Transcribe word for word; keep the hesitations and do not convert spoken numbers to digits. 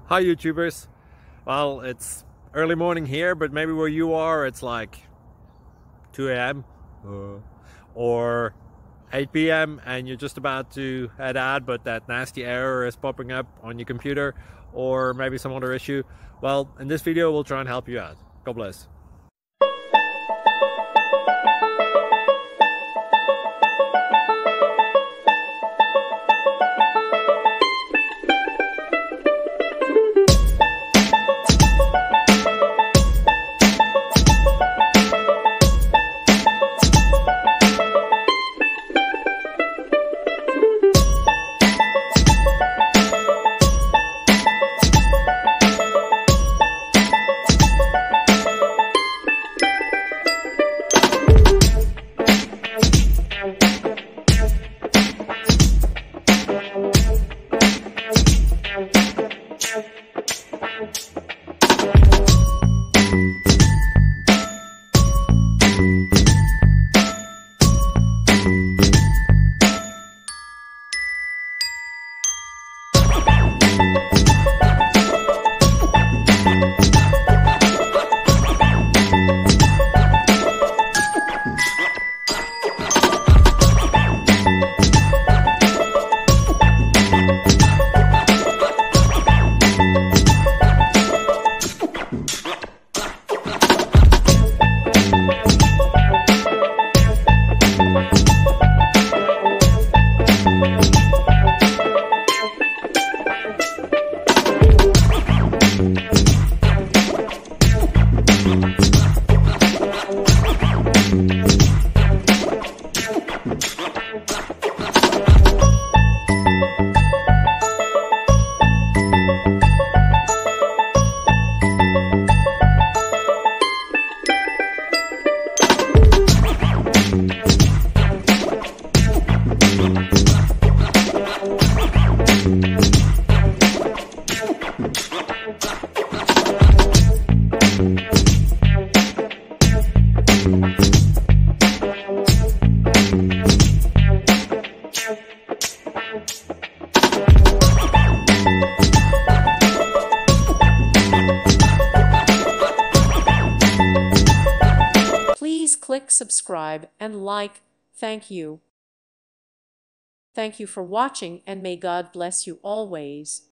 Hi YouTubers. Well, it's early morning here, but maybe where you are it's like two A M uh, or eight P M and you're just about to head out, but that nasty error is popping up on your computer, or maybe some other issue. Well, in this video we'll try and help you out. God bless. Please click subscribe and like. Thank you. Thank you for watching, and may God bless you always.